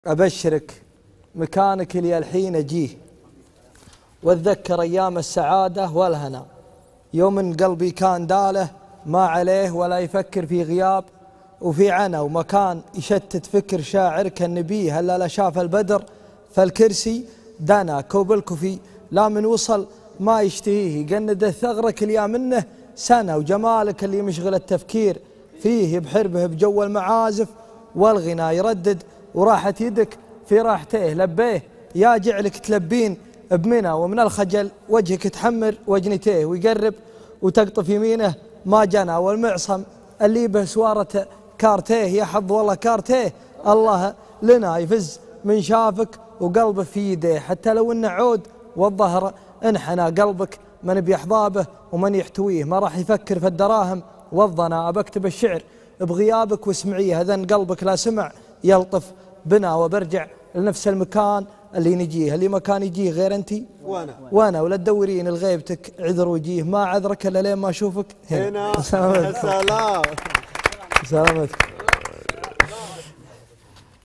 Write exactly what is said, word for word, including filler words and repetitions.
أبشرك مكانك اللي الحين أجيه وأتذكر أيام السعادة والهنا، يوم قلبي كان داله ما عليه ولا يفكر في غياب وفي عنا، ومكان يشتت فكر شاعر كالنبي هلا لا شاف البدر فالكرسي دنا كوبلكو في لا من وصل ما يشتهيه، يقند ثغرك اللي منه سنة وجمالك اللي مشغل التفكير فيه، بحربه بجو المعازف والغنى يردد وراحت يدك في راحته لبيه، يا جعلك تلبين بمنى ومن الخجل وجهك تحمر وجنتيه، ويقرب وتقطف يمينه ما جنى والمعصم اللي به سوارة كارتيه، يا حظ والله كارتيه الله لنا يفز من شافك وقلبه في يديه، حتى لو انه عود والظهر انحنى قلبك من بيحضابه ومن يحتويه، ما راح يفكر في الدراهم والظنا، بكتب الشعر بغيابك واسمعيه، اذن قلبك لا سمع يلطف بنا، وبرجع لنفس المكان اللي نجيه، اللي مكان يجيه غير انتي وانا وانا ولا تدورين لغيبتك عذر وجيه، ما عذرك الا لين ما اشوفك هنا. هنا. سلام سلامتك.